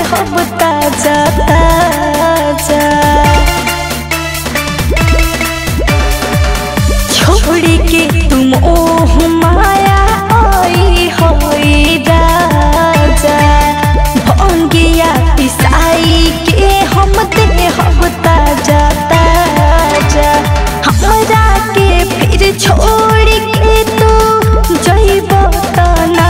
हम ताजा ताजा। छोड़ी के तुम ओह माया आई होई राजा, भंगिया पिसाई के हम दे हम ताजा ताजा। हमरा के फिर छोड़ के तू जइबो तना,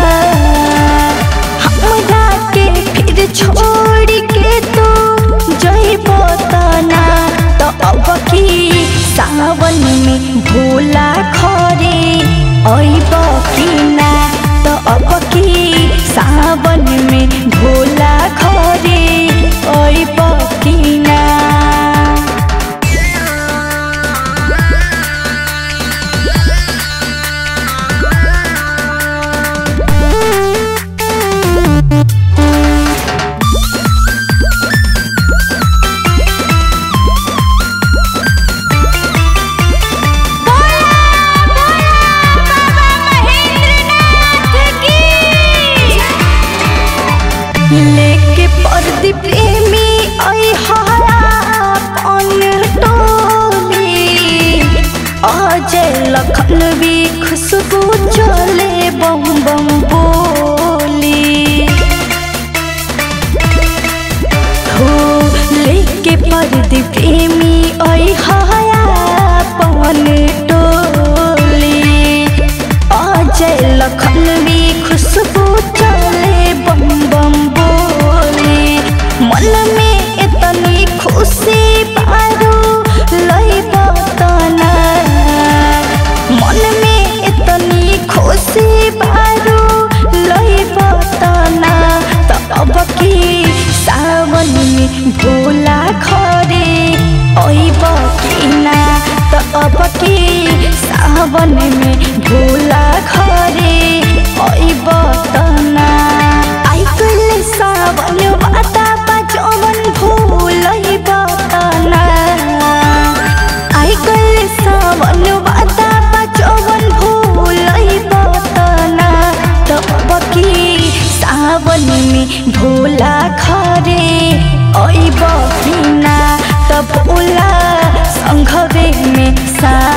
हमरा के फिर छोड़ के तू जइबो तना। तो अब की सावन में भोला घरे अइबो कि ना, तो अब की सावन में भोला घरे अइबो कि ना। लेके परदी प्रेमी आई हाया अपन टोली, अजय लखनवी खुशबू चले बम बम बोली। हो लेके परदी प्रेमी आई हाया अपन टोली, अजय लखनवी खुशबू चले बम बम बोली। मन में इतनी खुशी बारू लइबो तना, मन में इतनी खुशी बारू लइबो तना। तो अब की सावन में भोला घरे अइबो कि ना, तो अब की सावन में भोला घरे अइबो तना। आइकल सावन वाता जवन भूलइबो तना, आइकल सावन वाता जवन भूलइबो तना। तो अब की सावन में भोला घरे अइबो कि ना, तो भोला संघवे में सा